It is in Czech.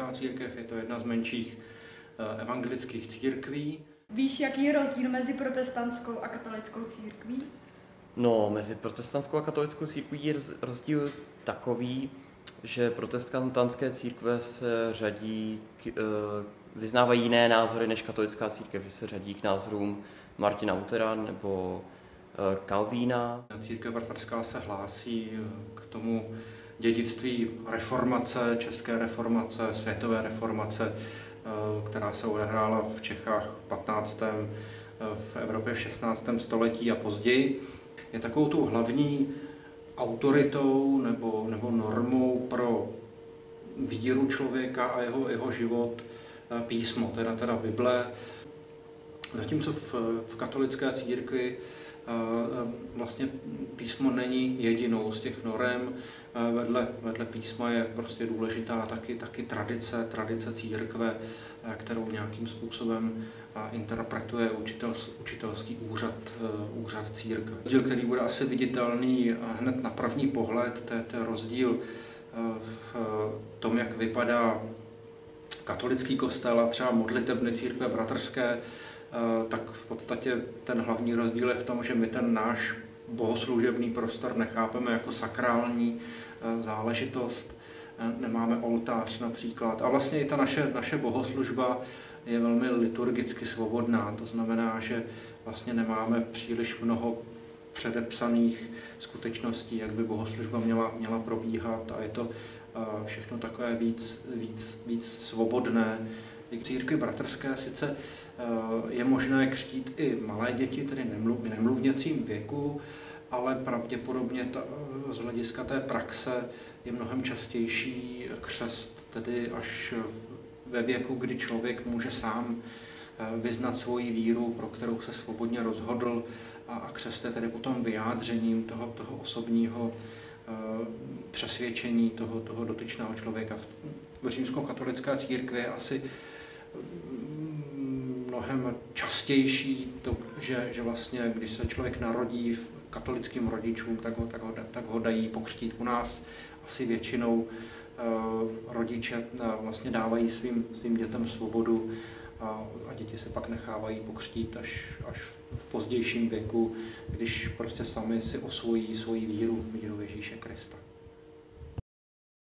katolická církev, je to jedna z menších evangelických církví. Víš, jaký je rozdíl mezi protestantskou a katolickou církví? No, mezi protestantskou a katolickou církví je rozdíl takový, že protestantské církve se řadí, vyznávají jiné názory než katolická církev, že se řadí k názorům Martina Luthera nebo Kalvína. Církev bratrská se hlásí k tomu dědictví reformace, české reformace, světové reformace, která se odehrála v Čechách v 15., v Evropě v 16. století a později. Je takovou tou hlavní autoritou nebo normou pro víru člověka a jeho život písmo, teda Bible. Zatímco v katolické církvi vlastně písmo není jedinou z těch norem. Vedle písma je prostě důležitá taky tradice církve, kterou nějakým způsobem interpretuje učitelský úřad církve. Rozdíl, který bude asi viditelný hned na první pohled, to je rozdíl v tom, jak vypadá katolický kostel a třeba modlitebny církve bratrské, tak v podstatě ten hlavní rozdíl je v tom, že my ten náš bohoslužebný prostor nechápeme jako sakrální záležitost, nemáme oltář například. A vlastně i ta naše bohoslužba je velmi liturgicky svobodná, to znamená, že vlastně nemáme příliš mnoho předepsaných skutečností, jak by bohoslužba měla probíhat, a je to všechno takové víc svobodné. V církvi bratrské sice je možné křtít i malé děti, tedy v nemluvněcím věku, ale pravděpodobně z hlediska té praxe je mnohem častější křest tedy až ve věku, kdy člověk může sám vyznat svoji víru, pro kterou se svobodně rozhodl, a křest je tedy potom vyjádřením toho osobního přesvědčení toho dotyčného člověka. V římskokatolické církvi je asi mnohem častější to, že vlastně, když se člověk narodí v katolickým rodičům, tak ho dají pokřtít. U nás asi většinou rodiče vlastně dávají svým dětem svobodu a děti se pak nechávají pokřtít až v pozdějším věku, když prostě sami si osvojí svoji víru Ježíše Krista.